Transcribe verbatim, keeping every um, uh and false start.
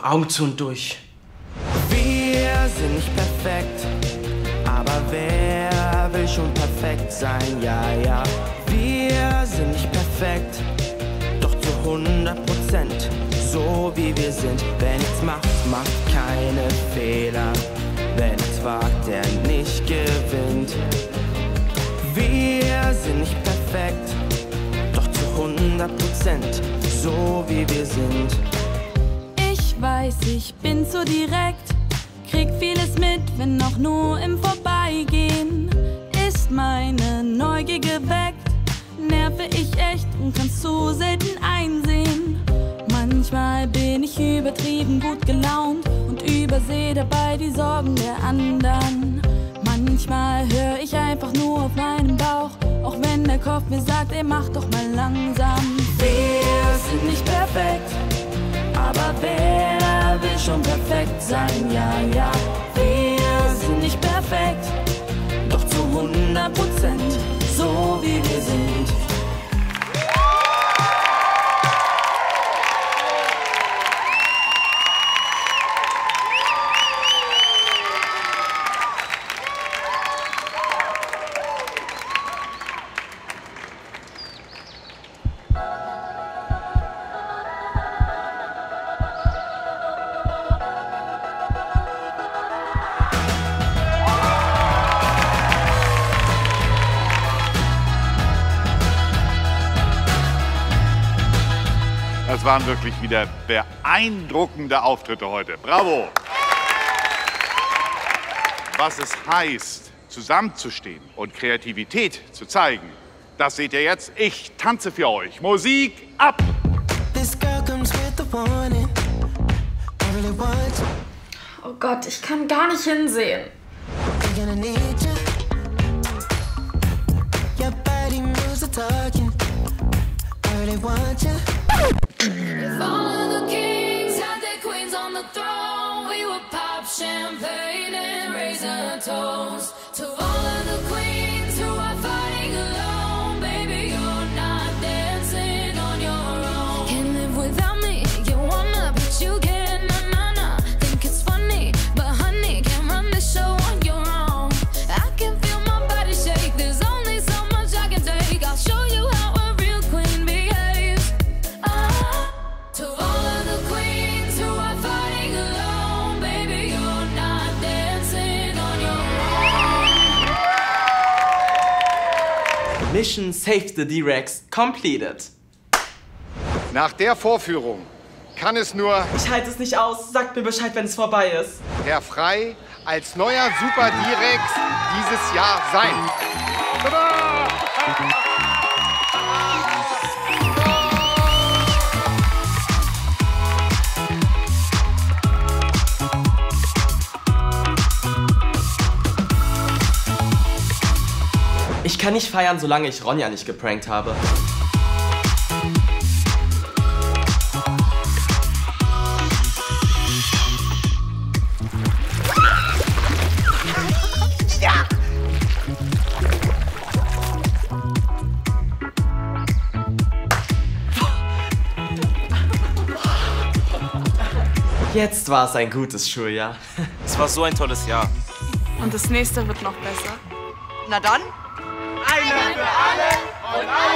Augen zu und durch. Wir sind nicht perfekt, aber wer will schon perfekt sein? Ja, ja. Wir sind nicht perfekt, doch zu hundert Prozent so wie wir sind. Wer nichts macht, macht keine Fehler. Wer nichts wagt, der nicht gewinnt. Wir sind nicht perfekt, doch zu hundert Prozent so wie wir sind. Ich weiß, ich bin zu direkt, krieg vieles mit, wenn auch nur im Vorbeigehen. Ist meine Neugier geweckt, nerve ich echt und kann's zu selten einsehen. Manchmal bin ich übertrieben gut gelaunt und übersehe dabei die Sorgen der anderen. Manchmal höre ich einfach nur auf meinen Bauch, auch wenn der Kopf mir sagt, ey, mach doch mal langsam. Wir sind nicht perfekt, aber wer will schon perfekt sein? Ja, ja. Wir sind nicht perfekt, doch zu hundert Prozent so wie wir sind. Das waren wirklich wieder beeindruckende Auftritte heute. Bravo! Was es heißt, zusammenzustehen und Kreativität zu zeigen, das seht ihr jetzt. Ich tanze für euch. Musik ab! Oh Gott, ich kann gar nicht hinsehen. If all of the kings had their queens on the throne, we would pop champagne and raise a toast to all of the queens who are fighting alone. Baby, you're not dancing on your own. Can't live without me, you wanna, but you can't. Na na na, think it's funny, but honey, can't run the show on your own. I can feel my body shake. There's only so much I can take. I'll show you how a real queen behaves. Ah, to all of the queens who are fighting alone, baby, you're not dancing on your own. Mission Save the D-Rex completed. Nach der Vorführung kann es nur Ich halte es nicht aus. Sagt mir Bescheid, wenn es vorbei ist. Herr Frey als neuer Super D-Rex dieses Jahr sein. Tada! Ich kann nicht feiern, solange ich Ronja nicht geprankt habe. Jetzt war es ein gutes Schuljahr. Es war so ein tolles Jahr. Und das nächste wird noch besser. Na dann. Eine für alle und alle